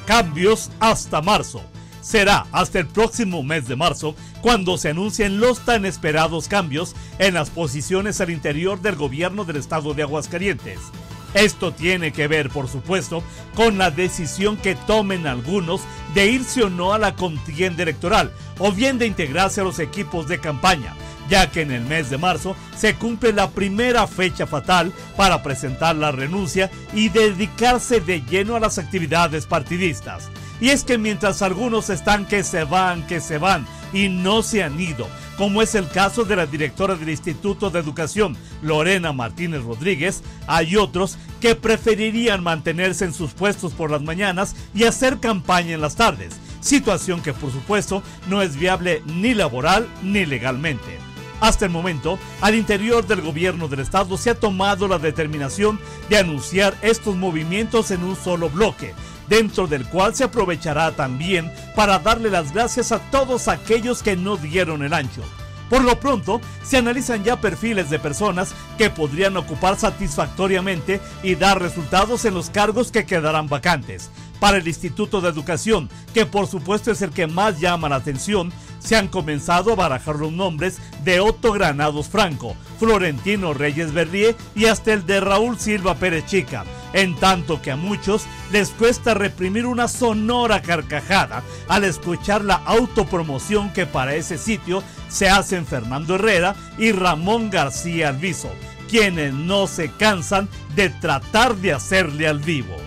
cambios hasta marzo. Será hasta el próximo mes de marzo cuando se anuncien los tan esperados cambios en las posiciones al interior del gobierno del estado de Aguascalientes. Esto tiene que ver, por supuesto, con la decisión que tomen algunos de irse o no a la contienda electoral, o bien de integrarse a los equipos de campaña, ya que en el mes de marzo se cumple la primera fecha fatal para presentar la renuncia y dedicarse de lleno a las actividades partidistas. Y es que mientras algunos están que se van y no se han ido, como es el caso de la directora del Instituto de Educación, Lorena Martínez Rodríguez, hay otros que preferirían mantenerse en sus puestos por las mañanas y hacer campaña en las tardes, situación que por supuesto no es viable ni laboral ni legalmente. Hasta el momento, al interior del gobierno del estado se ha tomado la determinación de anunciar estos movimientos en un solo bloque, dentro del cual se aprovechará también para darle las gracias a todos aquellos que no dieron el ancho. Por lo pronto, se analizan ya perfiles de personas que podrían ocupar satisfactoriamente y dar resultados en los cargos que quedarán vacantes. Para el Instituto de Educación, que por supuesto es el que más llama la atención, se han comenzado a barajar los nombres de Otto Granados Franco, Florentino Reyes Berrié y hasta el de Raúl Silva Pérez Chica, en tanto que a muchos les cuesta reprimir una sonora carcajada al escuchar la autopromoción que para ese sitio se hacen Fernando Herrera y Ramón García Alviso, quienes no se cansan de tratar de hacerle al vivo.